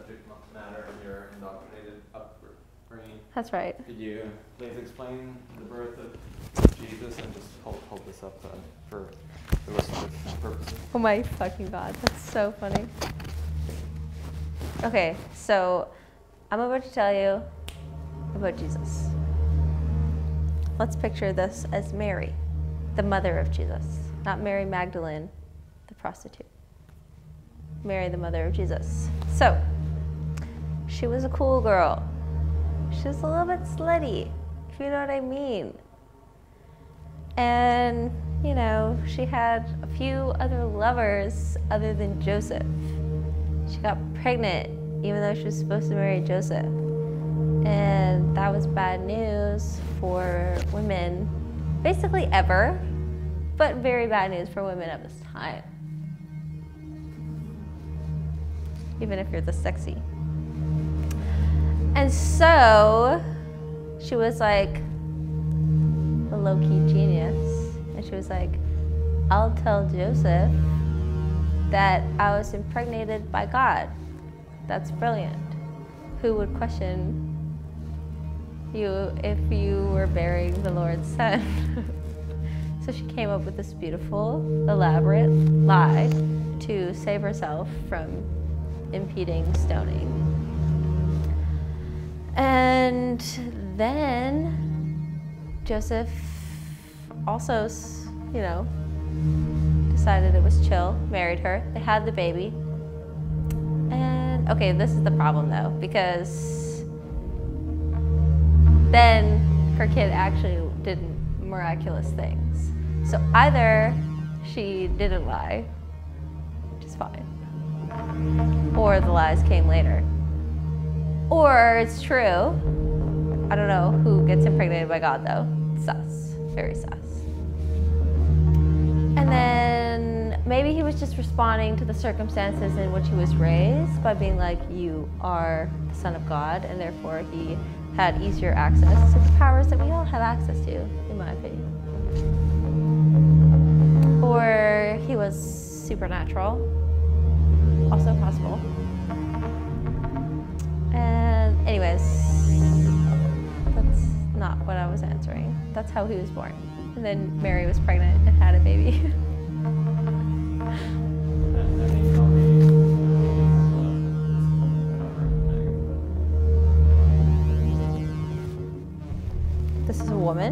subject matter in your indoctrinated upbringing. That's right. Could you please explain the birth of Jesus and just hold this up for illustrative purposes? Oh my fucking god, that's so funny. Okay, so I'm about to tell you about Jesus. Let's picture this as Mary, the mother of Jesus, not Mary Magdalene, the prostitute. Mary, the mother of Jesus. So, she was a cool girl. She was a little bit slutty, if you know what I mean. And, you know, she had a few other lovers other than Joseph. She got pregnant, even though she was supposed to marry Joseph. And that was bad news for women, basically ever, but very bad news for women of this time. Even if you're this sexy. And so, she was like a low-key genius. And she was like, I'll tell Joseph that I was impregnated by God. That's brilliant. Who would question you if you were bearing the Lord's son? So she came up with this beautiful, elaborate lie to save herself from impeding stoning. And then Joseph also, you know, decided it was chill, married her, they had the baby. And okay, this is the problem though, because then her kid actually did miraculous things. So either she didn't lie, which is fine, or the lies came later. Or it's true. I don't know who gets impregnated by God though. Sus, very sus. And then maybe he was just responding to the circumstances in which he was raised by being like, you are the Son of God, and therefore he had easier access to the powers that we all have access to, in my opinion. Or he was supernatural, also possible. And anyways, that's not what I was answering. That's how he was born. And then Mary was pregnant and had a baby. This is a woman,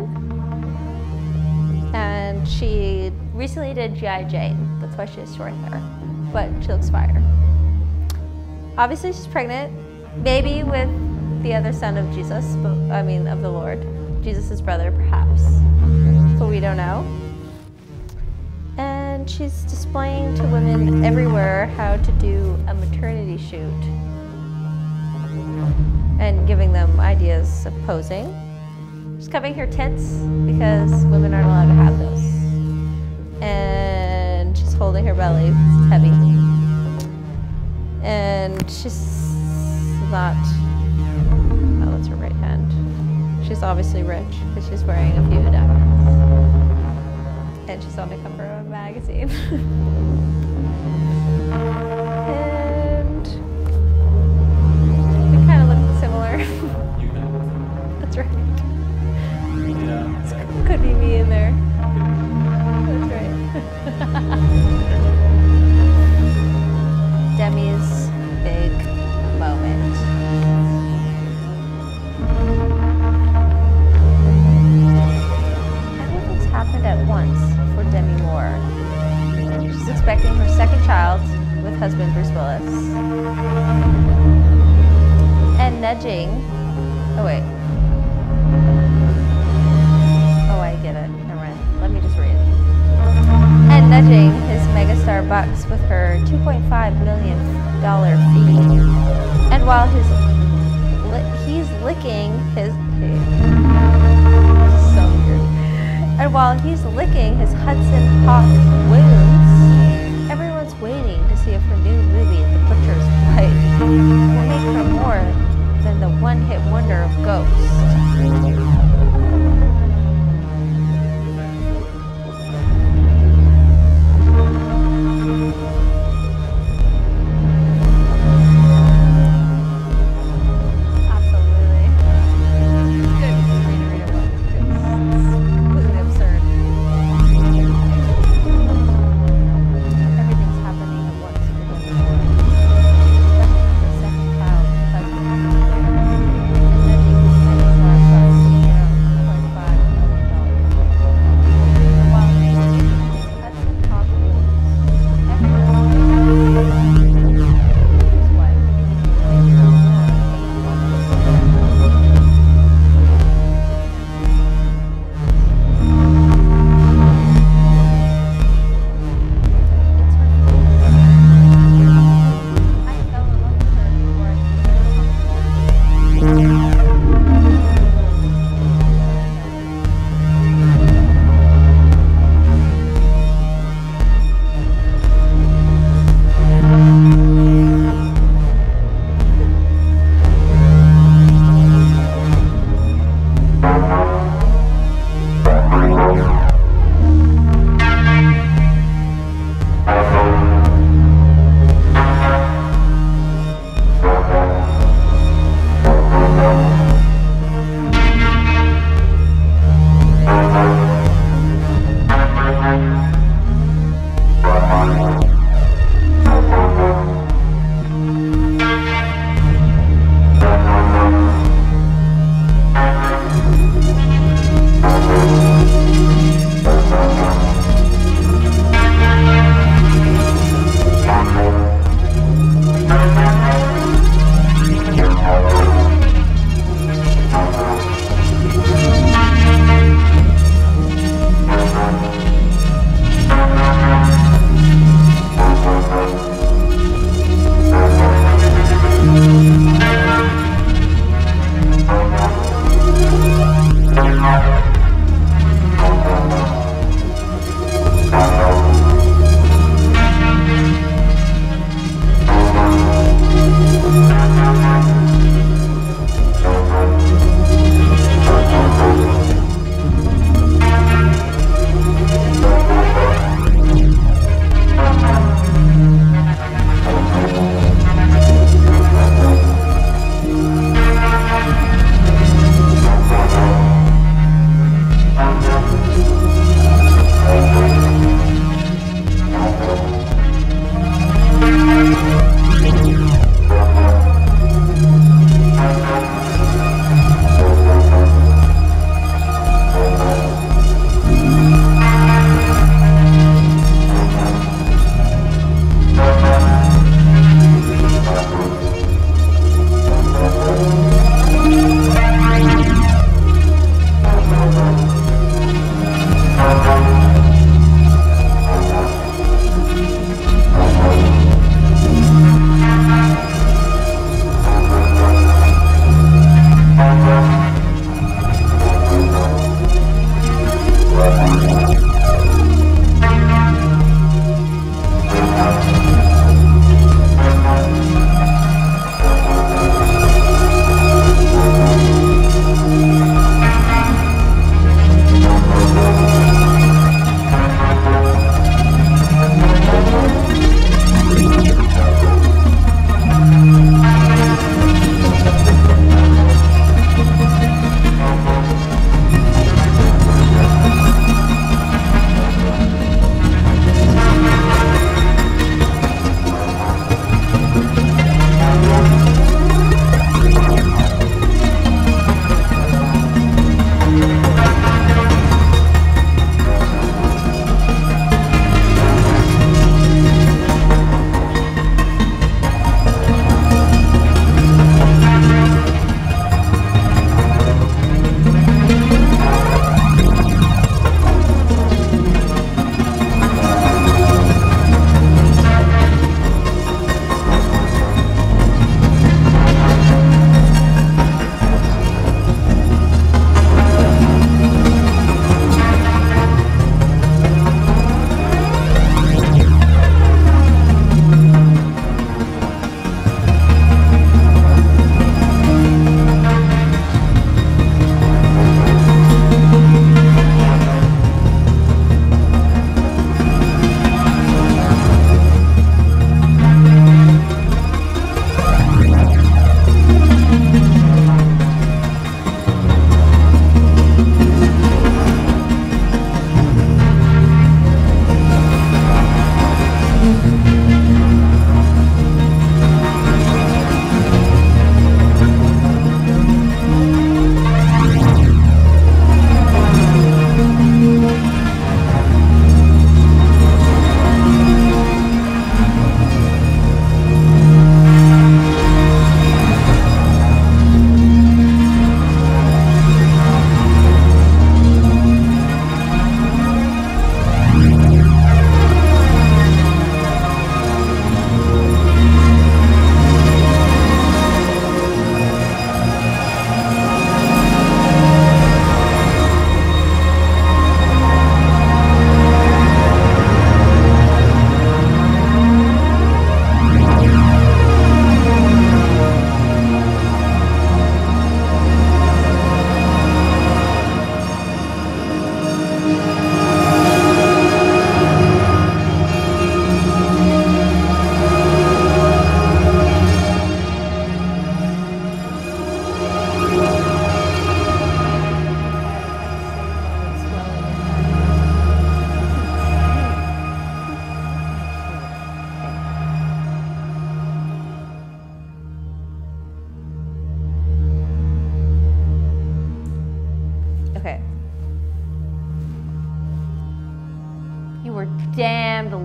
and she recently did G.I. Jane. That's why she has short hair, but she looks fire. Obviously she's pregnant, maybe with the other son of Jesus, but I mean of the Lord, Jesus' brother perhaps, but we don't know. And she's displaying to women everywhere how to do a maternity shoot and giving them ideas of posing. She's covering her tits because women aren't allowed to have those. And she's holding her belly, it's heavy. And she's not, oh, that's her right hand. She's obviously rich because she's wearing a few diamonds. And she's on the cover of a magazine. And we kind of look similar. That's right. Yeah. Could be me in there. That's right. Demi's big moment. Everything's happened at once for Demi Moore. She's expecting her second child with husband Bruce Willis. And nudging, oh wait. Oh, I get it. Never mind. Let me just read it. And nudging his megastar bucks with her $2.5 million fee. And while he's licking his... so weird. And while he's licking his Hudson Hawk wounds, everyone's waiting to see if her new movie, The Butcher's Wife, will make her more than the one-hit wonder of Ghost.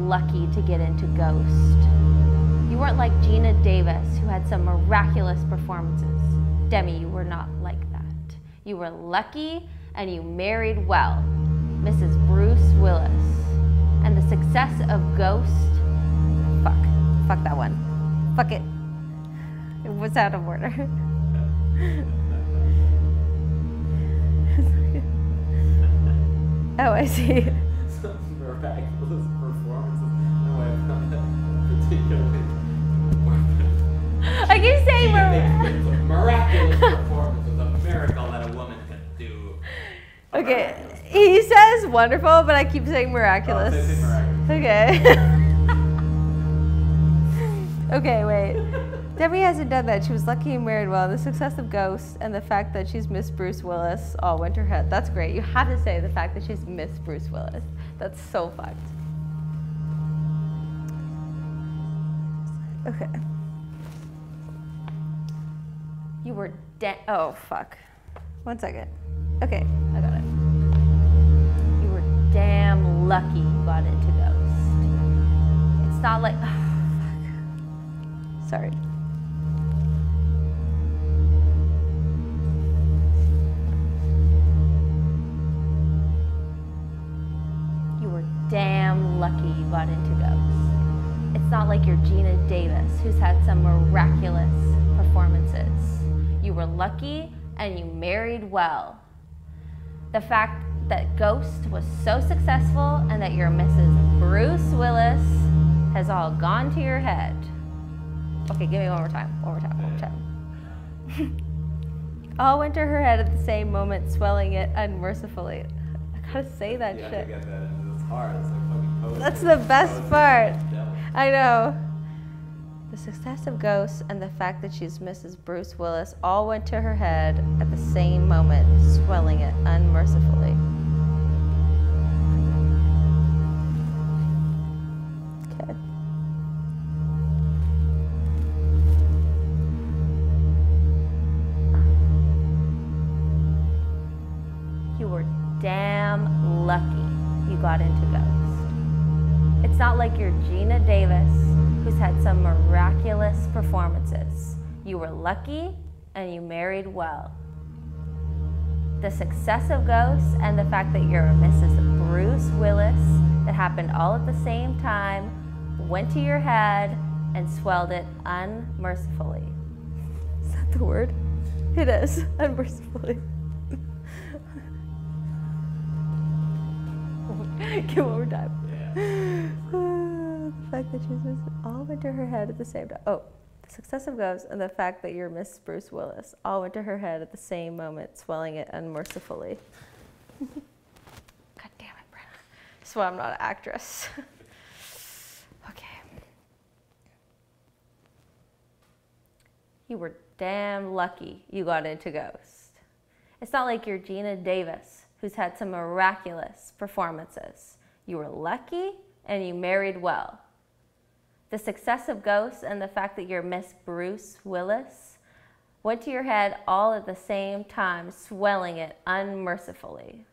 lucky to get into Ghost. You weren't like Gina Davis, who had some miraculous performances. Demi, you were not like that. You were lucky and you married well. Mrs. Bruce Willis. And the success of Ghost, fuck that one. Fuck it. It was out of order. Oh, I see. Some miraculous performances. No, I found that particularly. I keep saying miraculous performance was a miracle that a woman could do. Okay, he says wonderful, but I keep saying miraculous. Oh, say miraculous. Okay. Okay, wait. Debbie hasn't done that. She was lucky and married well. The success of Ghost and the fact that she's Miss Bruce Willis all went to her head. That's great. You have to say the fact that she's Miss Bruce Willis. That's so fucked. Okay. You were oh, fuck. 1 second. Okay, I got it. You were damn lucky you got into Ghost. It's not like, oh, fuck. Sorry. You were damn lucky you got into Ghost. It's not like you're Gina Davis, who's had some miraculous performances. You were lucky and you married well. The fact that Ghost was so successful and that you're Mrs. Bruce Willis has all gone to your head. Okay, give me one more time. All went to her head at the same moment, swelling it unmercifully. I gotta say that shit. To get that. It's hard. It's like fucking poetry. That's the best part. Devil. I know. The success of Ghost and the fact that she's Mrs. Bruce Willis all went to her head at the same moment, swelling it unmercifully. Okay. You were damn lucky you got into Ghost. It's not like you're Gina Davis, who's had some miraculous performances. You were lucky and you married well. The success of Ghost and the fact that you're Mrs. Bruce Willis that happened all at the same time went to your head and swelled it unmercifully. Is that the word? It is, unmercifully. Give it one more time. The fact that she's all went to her head at the same time. Oh, the success of Ghost and the fact that you're Miss Bruce Willis all went to her head at the same moment, swelling it unmercifully. God damn it, Brenna. That's why I'm not an actress. Okay. You were damn lucky you got into Ghost. It's not like you're Gina Davis, who's had some miraculous performances. You were lucky and you married well. The success of Ghost and the fact that you're Miss Bruce Willis went to your head all at the same time, swelling it unmercifully.